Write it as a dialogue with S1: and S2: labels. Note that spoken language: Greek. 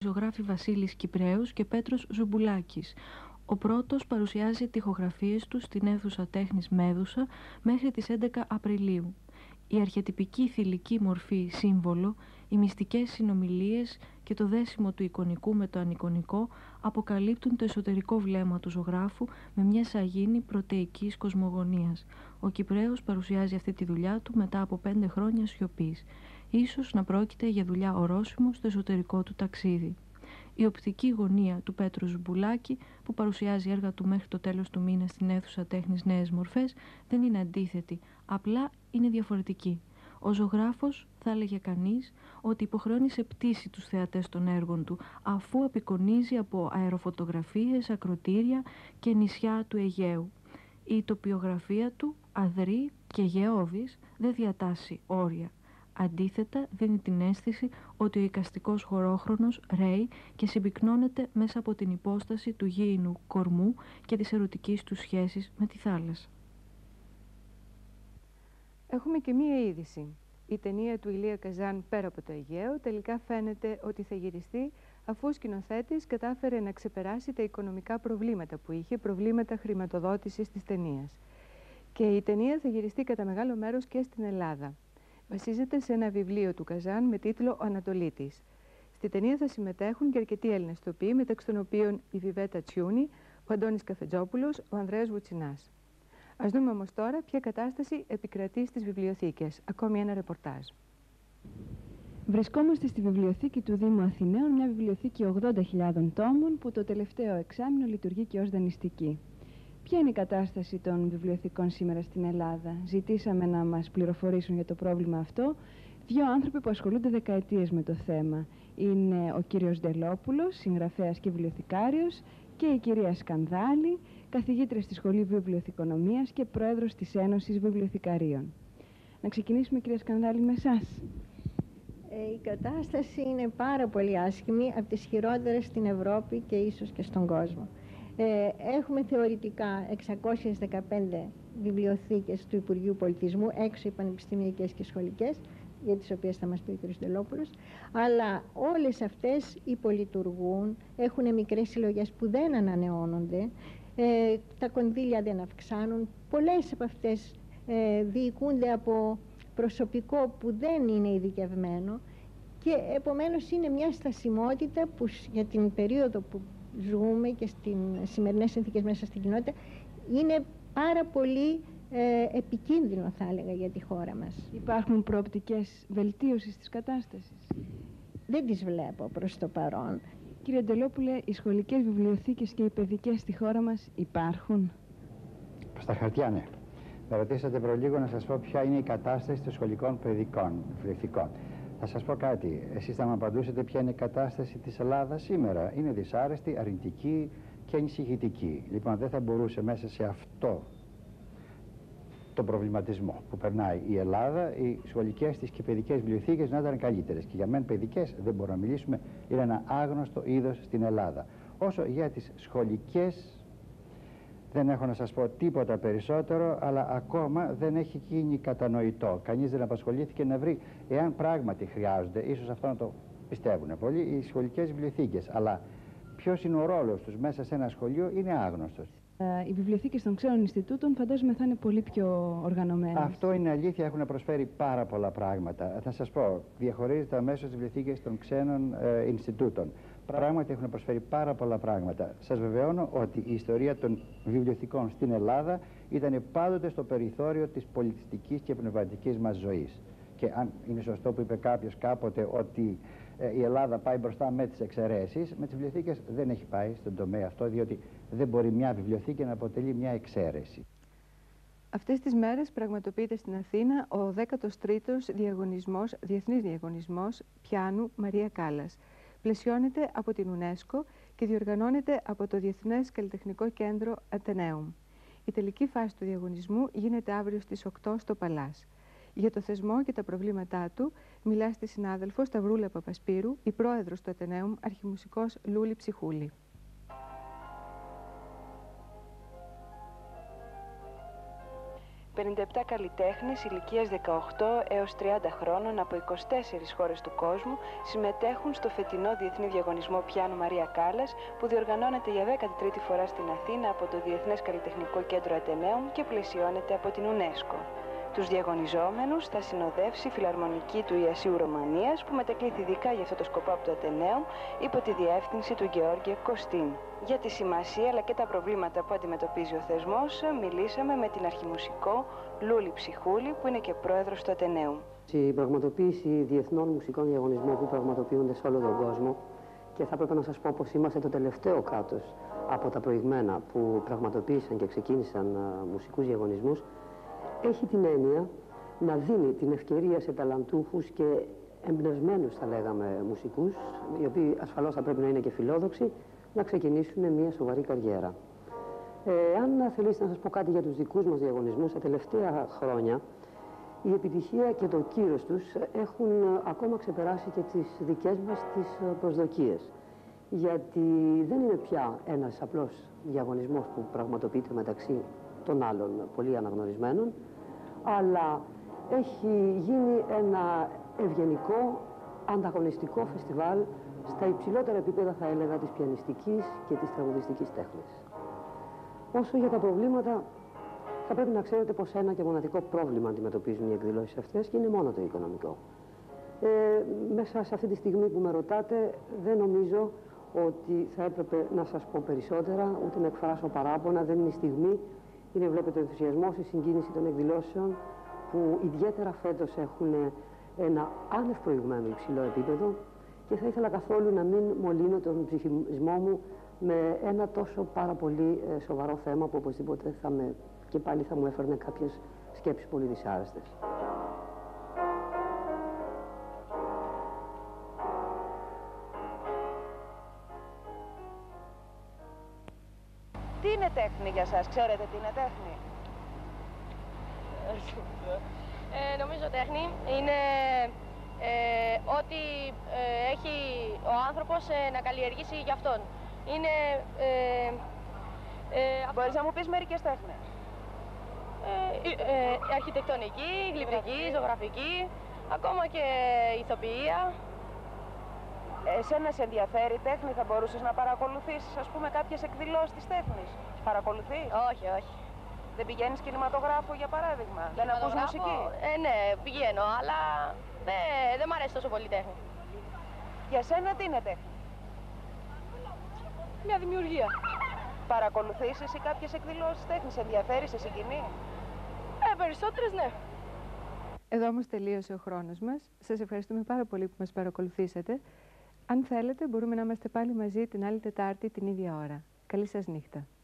S1: Ζωγράφοι Βασίλης Κυπραίος και Πέτρος Ζουμπουλάκης. Ο πρώτος παρουσιάζει τοιχογραφίες του στην αίθουσα τέχνης Μέδουσα μέχρι τις 11 Απριλίου. Η αρχετυπική θηλυκή μορφή σύμβολο, οι μυστικές συνομιλίες και το δέσιμο του εικονικού με το ανεικονικό αποκαλύπτουν το εσωτερικό βλέμμα του ζωγράφου με μια σαγίνη πρωτεϊκής κοσμογονίας. Ο Κυπραίος παρουσιάζει αυτή τη δουλειά του μετά από 5 χρόνια σιωπής. Ίσως να πρόκειται για δουλειά ορόσημο στο εσωτερικό του ταξίδι. Η οπτική γωνία του Πέτρου Ζουμπουλάκη, που παρουσιάζει έργα του μέχρι το τέλος του μήνα στην αίθουσα τέχνης Νέες Μορφές, δεν είναι αντίθετη, απλά είναι διαφορετική. Ο ζωγράφος, θα έλεγε κανείς, ότι υποχρεώνει σε πτήση τους θεατές των έργων του, αφού απεικονίζει από αεροφωτογραφίες, ακροτήρια και νησιά του Αιγαίου. Η τοπιογραφία του, αδρή και γεώδης, δεν διατάσσει όρια. Αντίθετα, δίνει την αίσθηση ότι ο εικαστικός χωρόχρονος ρέει και συμπυκνώνεται μέσα από την υπόσταση του γήινου κορμού και της ερωτικής του σχέσης με τη θάλασσα.
S2: Έχουμε και μία είδηση. Η ταινία του Ηλία Καζάν «Πέρα από το Αιγαίο» τελικά φαίνεται ότι θα γυριστεί, αφού ο σκηνοθέτης κατάφερε να ξεπεράσει τα οικονομικά προβλήματα που είχε, προβλήματα χρηματοδότησης της ταινίας. Και η ταινία θα γυριστεί κατά μεγάλο μέρος και στην Ελλάδα. Βασίζεται σε ένα βιβλίο του Καζάν με τίτλο «Ο Ανατολίτης». Στη ταινία θα συμμετέχουν και αρκετοί Έλληνες ηθοποιοί, μεταξύ των οποίων η Βιβέτα Τσιούνη, ο Αντώνης Καφετζόπουλος, ο Ανδρέας Βουτσινάς. Ας δούμε όμως τώρα ποια κατάσταση επικρατεί στις βιβλιοθήκες. Ακόμη ένα ρεπορτάζ. Βρισκόμαστε στη βιβλιοθήκη του Δήμου Αθηναίων, μια βιβλιοθήκη 80.000 τόμων που το τελευταίο εξάμηνο λειτουργεί και ως δανειστική. Ποια είναι η κατάσταση των βιβλιοθηκών σήμερα στην Ελλάδα? Ζητήσαμε να μας πληροφορήσουν για το πρόβλημα αυτό δύο άνθρωποι που ασχολούνται δεκαετίες με το θέμα. Είναι ο κύριος Ντελόπουλος, συγγραφέας και βιβλιοθηκάριος, και η κυρία Σκανδάλη, καθηγήτρια στη Σχολή Βιβλιοθηκονομίας και πρόεδρος της Ένωσης Βιβλιοθηκαρίων. Να ξεκινήσουμε, κυρία Σκανδάλη, με εσάς.
S3: Η κατάσταση είναι πάρα πολύ άσχημη, από τις χειρότερες στην Ευρώπη και ίσως και στον κόσμο. Έχουμε θεωρητικά 615 βιβλιοθήκες του Υπουργείου Πολιτισμού, έξω οι πανεπιστημιακές και σχολικές, για τις οποίες θα μας πει ο κ. Ντελόπουλος, αλλά όλες αυτές υπολειτουργούν, έχουν μικρές συλλογές που δεν ανανεώνονται, τα κονδύλια δεν αυξάνουν, πολλές από αυτές διοικούνται από προσωπικό που δεν είναι ειδικευμένο και επομένως είναι μια στασιμότητα που για την περίοδο που ζούμε και στις σημερινές συνθήκες μέσα στην κοινότητα είναι πάρα πολύ επικίνδυνο, θα έλεγα, για τη χώρα μας.
S2: Υπάρχουν προοπτικές βελτίωσης της κατάστασης?
S3: Δεν τις βλέπω προς το παρόν.
S2: Κύριε Ντελόπουλε, οι σχολικές βιβλιοθήκες και οι παιδικές στη χώρα μας υπάρχουν?
S4: Στα χαρτιά, ναι. Με ρωτήσατε προλίγο να σας πω ποια είναι η κατάσταση των σχολικών παιδικών βιβλιοθηκών. Θα σας πω κάτι. Εσείς θα μου απαντούσετε ποια είναι η κατάσταση της Ελλάδας σήμερα. Είναι δυσάρεστη, αρνητική και ανησυχητική. Λοιπόν, δεν θα μπορούσε μέσα σε αυτό τον προβληματισμό που περνάει η Ελλάδα, οι σχολικές της και παιδικές βιβλιοθήκες να ήταν καλύτερες. Και για μένα παιδικές δεν μπορούμε να μιλήσουμε, είναι ένα άγνωστο είδος στην Ελλάδα. Όσο για τις σχολικές, δεν έχω να σας πω τίποτα περισσότερο, αλλά ακόμα δεν έχει γίνει κατανοητό. Κανείς δεν απασχολήθηκε να βρει εάν πράγματι χρειάζονται, ίσως αυτό να το πιστεύουν πολλοί, οι σχολικές βιβλιοθήκες. Αλλά ποιος είναι ο ρόλος τους μέσα σε ένα σχολείο είναι άγνωστος.
S2: Οι βιβλιοθήκες των ξένων Ινστιτούτων φαντάζομαι θα είναι πολύ πιο οργανωμένες.
S4: Αυτό είναι αλήθεια, έχουν προσφέρει πάρα πολλά πράγματα. Θα σας πω, διαχωρίζεται αμέσως τις βιβλιοθήκες των ξένων Ινστιτούτων. Πράγματι έχουν προσφέρει πάρα πολλά πράγματα. Σας βεβαιώνω ότι η ιστορία των βιβλιοθηκών στην Ελλάδα ήταν πάντοτε στο περιθώριο της πολιτιστικής και πνευματικής μας ζωής. Και αν είναι σωστό που είπε κάποιος κάποτε ότι η Ελλάδα πάει μπροστά με τις εξαιρέσεις, με τις βιβλιοθήκες δεν έχει πάει στον τομέα αυτό, διότι δεν μπορεί μια βιβλιοθήκη να αποτελεί μια εξαίρεση.
S2: Αυτές τις μέρες πραγματοποιείται στην Αθήνα ο 13ος διεθνής διαγωνισμός πιάνου Μαρία Κάλλας. Πλαισιώνεται από την UNESCO και διοργανώνεται από το Διεθνές Καλλιτεχνικό Κέντρο Ατενέουμ. Η τελική φάση του διαγωνισμού γίνεται αύριο στις 8 στο Παλάς. Για το θεσμό και τα προβλήματά του μιλά στη συνάδελφο Σταυρούλα Παπασπύρου, η πρόεδρος του Ατενέουμ, αρχιμουσικός Λούλη Ψυχούλη. 57 καλλιτέχνες ηλικίας 18 έως 30 χρόνων από 24 χώρες του κόσμου συμμετέχουν στο φετινό Διεθνή Διαγωνισμό Πιάνου Μαρία Κάλλας, που διοργανώνεται για 13η φορά στην Αθήνα από το Διεθνές Καλλιτεχνικό Κέντρο Ατενέουμ και πλαισιώνεται από την UNESCO. Τους διαγωνιζόμενους θα συνοδεύσει η Φιλαρμονική του Ιασσίου Ρωμανίας, που μετεκλήθη ειδικά για αυτό το σκοπό από το Ατενέουμ υπό τη διεύθυνση του Γεώργια Κωστίν. Για τη σημασία αλλά και τα προβλήματα που αντιμετωπίζει ο θεσμός, μιλήσαμε με την αρχιμουσικό Λούλη Ψυχούλη, που είναι και πρόεδρος του Ατενέουμ.
S5: Η πραγματοποίηση διεθνών μουσικών διαγωνισμών που πραγματοποιούνται σε όλο τον κόσμο, και θα πρέπει να σας πω πως είμαστε το τελευταίο κράτος από τα προηγμένα που πραγματοποίησαν και ξεκίνησαν μουσικούς διαγωνισμούς, έχει την έννοια να δίνει την ευκαιρία σε ταλαντούχους και εμπνευσμένους, θα λέγαμε, μουσικούς, οι οποίοι ασφαλώς θα πρέπει να είναι και φιλόδοξοι, να ξεκινήσουν μια σοβαρή καριέρα. Αν θελήσετε να σας πω κάτι για τους δικούς μας διαγωνισμούς, τα τελευταία χρόνια η επιτυχία και το κύρος τους έχουν ακόμα ξεπεράσει και τις δικές μας τις προσδοκίες. Γιατί δεν είναι πια ένας απλός διαγωνισμός που πραγματοποιείται μεταξύ των άλλων πολύ αναγνωρισμένων, αλλά έχει γίνει ένα ευγενικό, ανταγωνιστικό φεστιβάλ στα υψηλότερα επίπεδα, θα έλεγα, της πιανιστικής και της τραγουδιστικής τέχνης. Όσο για τα προβλήματα, θα πρέπει να ξέρετε πως ένα και μοναδικό πρόβλημα αντιμετωπίζουν οι εκδηλώσεις αυτές, και είναι μόνο το οικονομικό. Μέσα σε αυτή τη στιγμή που με ρωτάτε, δεν νομίζω ότι θα έπρεπε να σας πω περισσότερα, ούτε να εκφράσω παράπονα. Δεν είναι η στιγμή. Είναι, βλέπετε, ο ενθουσιασμός, η συγκίνηση των εκδηλώσεων, που ιδιαίτερα φέτος έχουν ένα άνευ προηγουμένου υψηλό επίπεδο, και θα ήθελα καθόλου να μην μολύνω τον ψυχισμό μου με ένα τόσο πάρα πολύ σοβαρό θέμα, που οπωσδήποτε και πάλι θα μου έφερνε κάποιες σκέψεις πολύ δυσάρεστες.
S2: Τι είναι τέχνη για σας, ξέρετε τι είναι τέχνη?
S6: Νομίζω τέχνη είναι ό,τι έχει ο άνθρωπος να καλλιεργήσει για αυτόν. Είναι...
S2: Μπορείς να μου πεις μερικές τέχνες?
S6: Αρχιτεκτονική, γλυπτική, ζωγραφική, ακόμα και ηθοποιία.
S2: Εσένα σε ενδιαφέρει η τέχνη? Θα μπορούσες να παρακολουθήσεις, ας πούμε, κάποιες εκδηλώσεις της τέχνης? Παρακολουθείς?
S6: Όχι, όχι.
S2: Δεν πηγαίνεις κινηματογράφο, για παράδειγμα? Δεν ακούς μουσική?
S6: Ναι, πηγαίνω, αλλά δεν μ' αρέσει τόσο πολύ η τέχνη.
S2: Για σένα τι είναι τέχνη?
S6: Μια δημιουργία.
S2: Παρακολουθείς εσύ κάποιες εκδηλώσεις τέχνης? Ενδιαφέρει, σε συγκινεί?
S6: Περισσότερες ναι.
S2: Εδώ όμως τελείωσε ο χρόνος μας. Σας ευχαριστούμε πάρα πολύ που μας παρακολουθήσατε. Αν θέλετε, μπορούμε να είμαστε πάλι μαζί την άλλη Τετάρτη την ίδια ώρα. Καλή σας νύχτα.